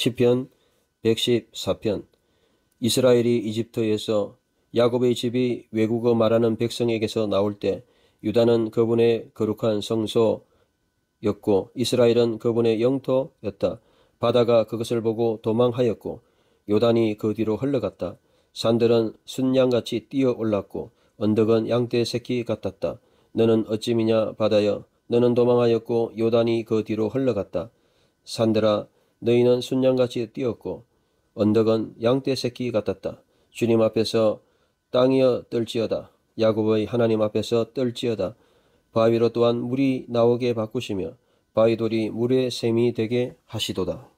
시편 114편. 이스라엘이 이집트에서 야곱의 집이 외국어 말하는 백성에게서 나올 때 유다는 그분의 거룩한 성소였고 이스라엘은 그분의 영토였다. 바다가 그것을 보고 도망하였고 요단이 그 뒤로 흘러갔다. 산들은 순양같이 뛰어 올랐고 언덕은 양떼 새끼 같았다. 너는 어찌미냐 바다여, 너는 도망하였고 요단이 그 뒤로 흘러갔다. 산들아, 너희는 순양같이 뛰었고 언덕은 양떼 새끼 같았다. 주님 앞에서 땅이여 떨지어다. 야곱의 하나님 앞에서 떨지어다. 바위로 또한 물이 나오게 바꾸시며 바위돌이 물의 샘이 되게 하시도다.